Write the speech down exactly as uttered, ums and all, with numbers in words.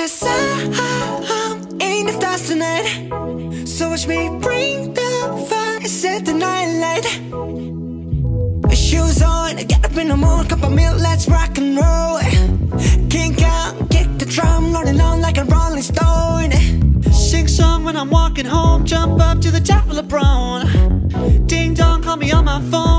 'cause I'm in the stars tonight. So watch me bring the fire, set the night light. Shoes on, get up in the morning, cup of milk, let's rock and roll. Kink out, kick the drum, rolling on like a rolling stone. Sing song when I'm walking home, jump up to the top of LeBron. Ding dong, call me on my phone.